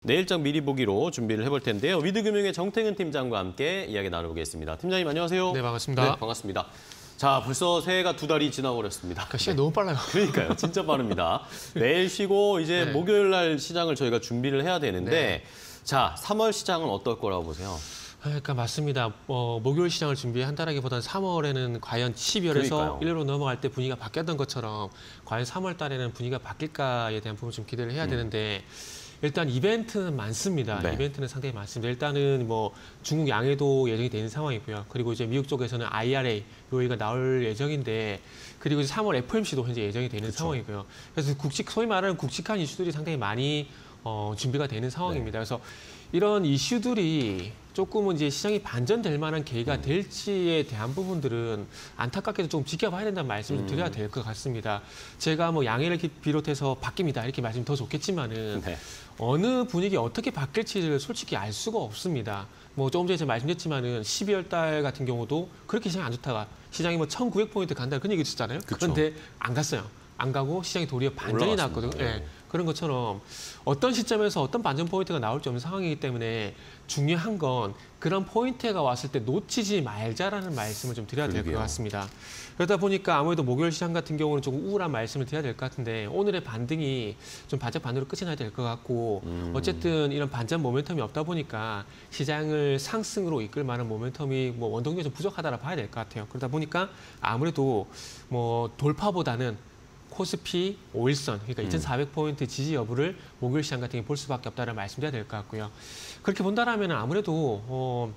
내일장 미리 보기로 준비를 해볼 텐데요. 위드금융의 정태근 팀장과 함께 이야기 나눠보겠습니다. 팀장님 안녕하세요. 네, 반갑습니다. 네, 반갑습니다. 자, 벌써 새해가 2달이 지나버렸습니다. 시간이 너무 빨라요. 그러니까요. 진짜 빠릅니다. 내일 쉬고 이제 네. 목요일 날 시장을 저희가 준비를 해야 되는데 네. 자, 3월 시장은 어떨 거라고 보세요? 그러니까 맞습니다. 목요일 시장을 준비한다라기보다는 3월에는 과연 12월에서 그러니까요. 1월로 넘어갈 때 분위기가 바뀌었던 것처럼 과연 3월 달에는 분위기가 바뀔까에 대한 부분을 좀 기대를 해야 되는데 일단 이벤트는 많습니다. 네. 이벤트는 상당히 많습니다. 일단은 뭐 중국 양해도 예정이 되는 상황이고요. 그리고 이제 미국 쪽에서는 IRA 요의가 나올 예정인데 그리고 이제 3월 FOMC도 현재 예정이 되는 그쵸. 상황이고요. 그래서 소위 말하는 굵직한 이슈들이 상당히 많이 준비가 되는 상황입니다. 그래서 이런 이슈들이 조금은 이제 시장이 반전될 만한 계기가 될지에 대한 부분들은 안타깝게도 좀 지켜봐야 된다는 말씀을 드려야 될 것 같습니다. 제가 뭐 양해를 비롯해서 바뀝니다 이렇게 말씀 더 좋겠지만은 네. 어느 분위기 어떻게 바뀔지를 솔직히 알 수가 없습니다. 뭐 조금 전에 제가 말씀드렸지만은 12월 달 같은 경우도 그렇게 시장이 안 좋다가 시장이 뭐 1,900포인트 간다 그런 얘기 있었잖아요. 그쵸. 그런데 안 갔어요. 안 가고 시장이 도리어 반전이 올라갔습니다. 났거든요. 네. 예. 그런 것처럼 어떤 시점에서 어떤 반전 포인트가 나올지 없는 상황이기 때문에 중요한 건 그런 포인트가 왔을 때 놓치지 말자라는 말씀을 좀 드려야 될 것 그러게요. 같습니다. 그러다 보니까 아무래도 목요일 시장 같은 경우는 조금 우울한 말씀을 드려야 될 것 같은데 오늘의 반등이 좀 반짝 반으로 끝이 나야 될 것 같고 어쨌든 이런 반전 모멘텀이 없다 보니까 시장을 상승으로 이끌 만한 모멘텀이 뭐 원동력이 좀 부족하다라 봐야 될 것 같아요. 그러다 보니까 아무래도 뭐 돌파보다는 코스피 5일선, 그러니까 2,400포인트 지지 여부를 목요일 시장 같은 경우에 볼 수밖에 없다는 말씀드려야 될 것 같고요. 그렇게 본다라면 아무래도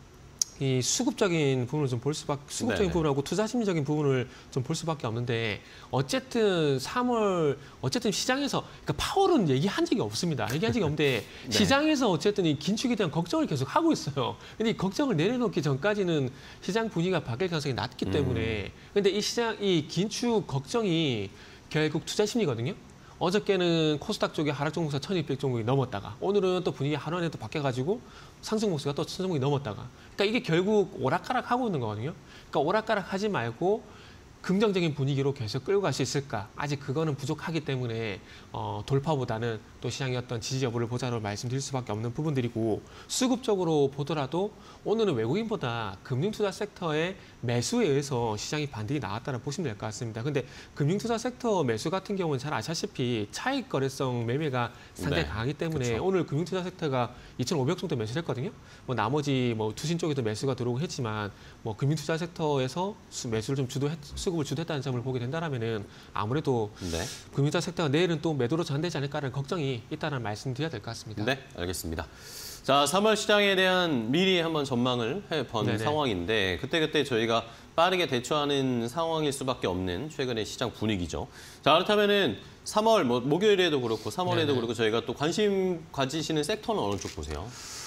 이 수급적인 부분을 좀 볼 수밖에, 수급적인 네네. 부분하고 투자 심리적인 부분을 좀 볼 수밖에 없는데 어쨌든 3월, 어쨌든 시장에서, 그러니까 파월은 얘기한 적이 없습니다. 얘기한 적이 없는데 네. 시장에서 어쨌든 이 긴축에 대한 걱정을 계속 하고 있어요. 근데 이 걱정을 내려놓기 전까지는 시장 분위기가 바뀔 가능성이 낮기 때문에 근데 이 긴축 걱정이 결국 투자 심리거든요. 어저께는 코스닥 쪽에 하락 종목사 1,200종목이 넘었다가 오늘은 또 분위기 하루 안에 또 바뀌어가지고 상승 목수가 또 1,000종목이 넘었다가 그러니까 이게 결국 오락가락 하고 있는 거거든요. 그러니까 오락가락 하지 말고 긍정적인 분위기로 계속 끌고 갈 수 있을까? 아직 그거는 부족하기 때문에 돌파보다는 또 시장의 어떤 지지 여부를 보자로 말씀드릴 수밖에 없는 부분들이고 수급적으로 보더라도 오늘은 외국인보다 금융투자 섹터의 매수에 의해서 시장이 반등이 나왔다고 보시면 될 것 같습니다. 근데 금융투자 섹터 매수 같은 경우는 잘 아시다시피 차익 거래성 매매가 상당히 네, 강하기 때문에 그쵸. 오늘 금융투자 섹터가 2,500 정도 매수를 했거든요. 뭐 나머지 뭐 투신 쪽에도 매수가 들어오고 했지만 뭐 금융투자 섹터에서 매수를 좀 수급을 주도했다는 점을 보게 된다면은 아무래도 네. 금융투자 섹터가 내일은 또 매도로 전환되지 않을까라는 걱정이 있다는 말씀 드려야 될 것 같습니다. 네, 알겠습니다. 자, 3월 시장에 대한 미리 한번 전망을 해본 네네. 상황인데 그때그때 저희가 빠르게 대처하는 상황일 수밖에 없는 최근의 시장 분위기죠. 자, 그렇다면은 3월 목요일에도 그렇고 3월에도 네네. 그렇고 저희가 또 관심 가지시는 섹터는 어느 쪽 보세요?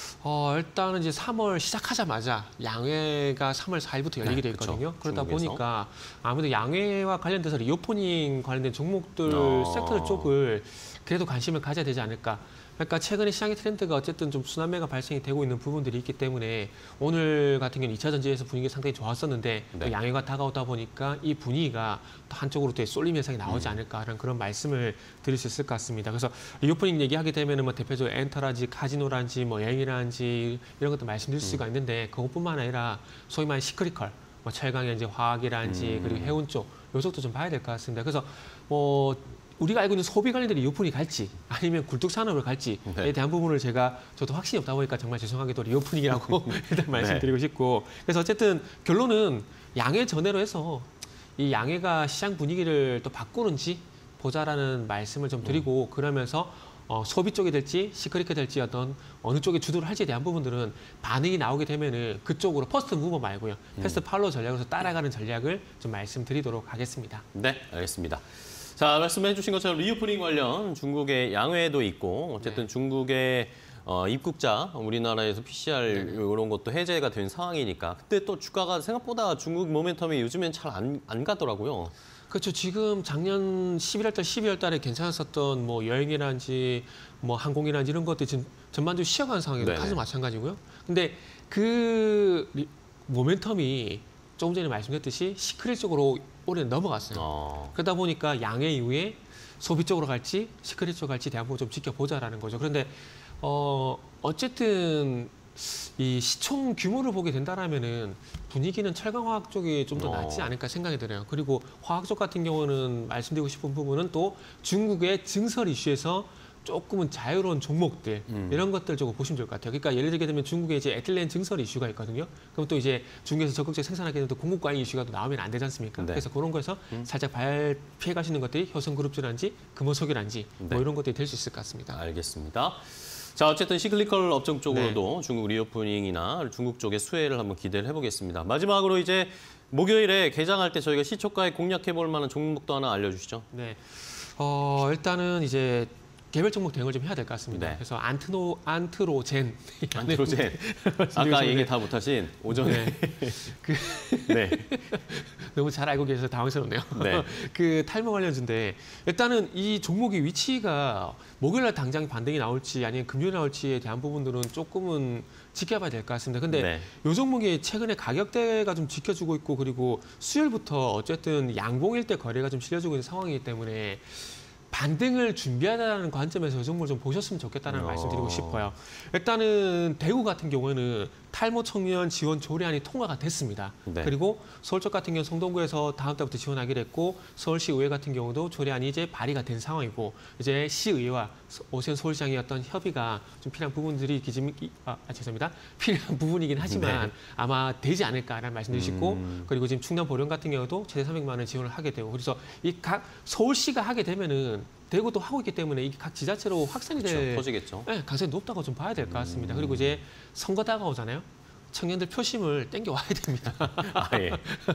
일단은 이제 3월 시작하자마자 양회가 3월 4일부터 열리게 돼 그쵸. 있거든요. 그러다 중국에서. 보니까 아무래도 양회와 관련돼서 리오프닝 관련된 종목들 섹터 쪽을 그래도 관심을 가져야 되지 않을까. 그러니까 최근에 시장의 트렌드가 어쨌든 좀 순환매가 발생이 되고 있는 부분들이 있기 때문에 오늘 같은 경우는 2차 전지에서 분위기가 상당히 좋았었는데 네. 또 양회가 다가오다 보니까 이 분위기가 또 한쪽으로 또 쏠림 현상이 나오지 않을까라는 그런 말씀을 드릴 수 있을 것 같습니다. 그래서 리오프닝 얘기하게 되면은 뭐 대표적으로 엔터라든지 카지노라든지 뭐 여행이라든지 이런 것도 말씀드릴 수가 있는데 그것뿐만 아니라 소위 말하는 시크릿컬 뭐 철강연지 화학이라든지 그리고 해운 쪽 요쪽도 좀 봐야 될 것 같습니다. 그래서 뭐 우리가 알고 있는 소비 관련된 리오프닝이 갈지 아니면 굴뚝 산업을 갈지에 네. 대한 부분을 저도 확신이 없다 보니까 정말 죄송하게도 리오프닝이라고 일단 말씀드리고 싶고 그래서 어쨌든 결론은 양해 전회로 해서 이 양해가 시장 분위기를 또 바꾸는지 보자라는 말씀을 좀 드리고 그러면서 소비 쪽이 될지 시크릿이 될지 어느 쪽에 주도를 할지에 대한 부분들은 반응이 나오게 되면은 그쪽으로 퍼스트 무버 말고요. 패스트 팔로우 전략으로서 따라가는 전략을 좀 말씀드리도록 하겠습니다. 네, 알겠습니다. 자, 말씀해 주신 것처럼 리오프닝 관련 중국의 양회도 있고 어쨌든 중국의 입국자 우리나라에서 PCR 이런 것도 해제가 된 상황이니까 그때 또 주가가 생각보다 중국 모멘텀이 요즘엔 잘 안 가더라고요. 그렇죠. 지금 작년 11월 달, 12월 달에 괜찮았었던 뭐 여행이라든지 뭐 항공이라든지 이런 것들이 지금 전반적으로 쉬어가는 상황이고 네네. 가도 마찬가지고요. 근데 그 모멘텀이 조금 전에 말씀드렸듯이 시크릿 쪽으로 올해 넘어갔어요. 그러다 보니까 양해 이후에 소비 쪽으로 갈지 시크릿 쪽으로 갈지 대한 부분 좀 지켜보자라는 거죠. 그런데 어쨌든 이 시총 규모를 보게 된다라면은 분위기는 철강화학 쪽이 좀 더 낫지 않을까 생각이 들어요. 그리고 화학 쪽 같은 경우는 말씀드리고 싶은 부분은 또 중국의 증설 이슈에서 조금은 자유로운 종목들 이런 것들 조금 보시면 좋을 것 같아요. 그러니까 예를 들게 되면 중국에 이제 에틸렌 증설 이슈가 있거든요. 그럼 또 이제 중국에서 적극적으로 생산하게 되면 또 공급 과잉 이슈가 또 나오면 안 되지 않습니까? 네. 그래서 그런 거에서 살짝 피해 가시는 것들이 효성그룹주란지 금호석유란지 네. 뭐 이런 것들이 될 수 있을 것 같습니다. 알겠습니다. 자, 어쨌든 시클리컬 업종 쪽으로도 중국 리오프닝이나 중국 쪽의 수혜를 한번 기대를 해보겠습니다. 마지막으로 이제 목요일에 개장할 때 저희가 시초가에 공략해볼 만한 종목도 하나 알려주시죠. 네. 일단은 이제 개별 종목 대응을 좀 해야 될 것 같습니다. 네. 그래서 안트로젠. 안트로젠. 아까 얘기 다 못하신 오전에. 네. 너무 잘 알고 계셔서 당황스럽네요. 네. 그 탈모 관련주인데 일단은 이 종목의 위치가 목요일날 당장 반등이 나올지 아니면 금요일 나올지에 대한 부분들은 조금은 지켜봐야 될 것 같습니다. 근데 네. 이 종목이 최근에 가격대가 좀 지켜주고 있고 그리고 수요일부터 어쨌든 양봉일 때 거래가 좀 실려주고 있는 상황이기 때문에 반등을 준비하다는 관점에서 이 종목을 좀 보셨으면 좋겠다는 말씀 드리고 싶어요. 일단은 대구 같은 경우에는 탈모 청년 지원 조례안이 통과가 됐습니다. 네. 그리고 서울 쪽 같은 경우 성동구에서 다음 달부터 지원하기로 했고 서울시의회 같은 경우도 조례안이 이제 발의가 된 상황이고 이제 시의회와 오세훈 서울시장의 어떤 협의가 좀 필요한 부분들이 죄송합니다. 필요한 부분이긴 하지만 네. 아마 되지 않을까라는 말씀 드리시고 그리고 지금 충남 보령 같은 경우도 최대 300만 원 지원을 하게 되고 그래서 이 각 서울시가 하게 되면은 대구도 하고 있기 때문에 이게 각 지자체로 확산이 될 그렇죠. 터지겠죠. 네, 가능성이 높다고 좀 봐야 될 것 같습니다. 그리고 이제 선거 다가오잖아요. 청년들 표심을 땡겨와야 됩니다. 아, 예.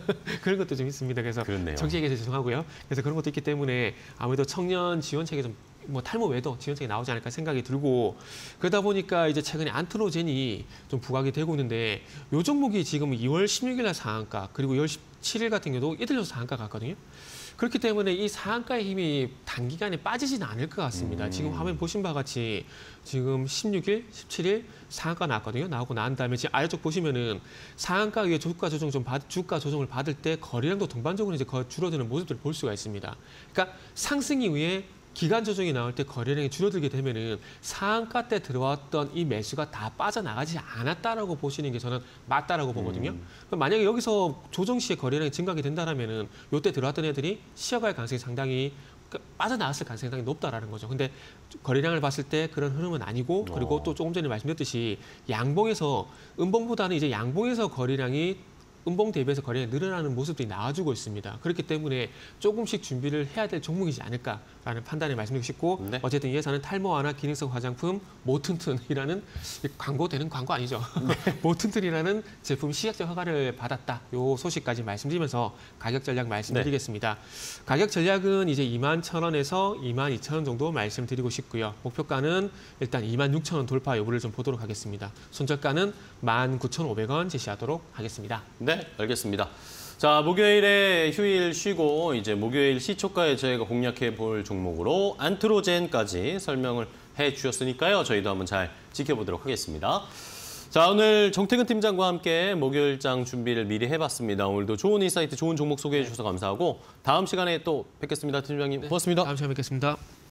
그런 것도 좀 있습니다. 그래서 그렇네요. 정치 얘기해서 죄송하고요. 그래서 그런 것도 있기 때문에 아무래도 청년 지원책이 좀 뭐 탈모 외에도 지원책이 나오지 않을까 생각이 들고 그러다 보니까 이제 최근에 안트로젠이 좀 부각이 되고 있는데 요 종목이 지금 2월 16일 날 상한가 그리고 2월 17일 같은 경우도 이틀 연속 상한가 갔거든요. 그렇기 때문에 이 상한가의 힘이 단기간에 빠지지는 않을 것 같습니다. 지금 화면 보신 바와 같이 지금 16일, 17일 상한가 나왔거든요. 나오고 난 다음에 지금 아래쪽 보시면은 상한가 위에 주가 조정을 받을 때 거래량도 동반적으로 이제 줄어드는 모습들을 볼 수가 있습니다. 그러니까 상승 이후에 기간 조정이 나올 때 거래량이 줄어들게 되면은 상한가 때 들어왔던 이 매수가 다 빠져나가지 않았다라고 보시는 게 저는 맞다라고 보거든요. 그럼 만약에 여기서 조정 시에 거래량이 증가하게 된다라면은 요때 들어왔던 애들이 쉬어갈 가능성이 상당히 빠져나왔을 가능성이 상당히 높다라는 거죠. 근데 거래량을 봤을 때 그런 흐름은 아니고 그리고 또 조금 전에 말씀드렸듯이 양봉에서 음봉보다는 이제 양봉에서 거래량이 음봉 대비해서 거래량이 늘어나는 모습들이 나와주고 있습니다. 그렇기 때문에 조금씩 준비를 해야 될 종목이지 않을까라는 판단을 말씀드리고 싶고 네. 어쨌든 이 회사는 탈모 완화 기능성 화장품 모튼튼이라는 광고되는 광고 아니죠. 모튼튼이라는 제품 시약적 허가를 받았다. 요 소식까지 말씀드리면서 가격 전략 말씀드리겠습니다. 가격 전략은 이제 21,000원에서 22,000원 정도 말씀드리고 싶고요. 목표가는 일단 26,000원 돌파 여부를 좀 보도록 하겠습니다. 손절가는 19,500원 제시하도록 하겠습니다. 네, 알겠습니다. 자, 목요일에 휴일 쉬고 이제 목요일 시초가에 저희가 공략해 볼 종목으로 안트로젠까지 설명을 해 주셨으니까요. 저희도 한번 잘 지켜보도록 하겠습니다. 자, 오늘 정태근 팀장과 함께 목요일장 준비를 미리 해봤습니다. 오늘도 좋은 인사이트, 좋은 종목 소개해 주셔서 감사하고 다음 시간에 또 뵙겠습니다. 팀장님, 고맙습니다. 다음 시간에 뵙겠습니다.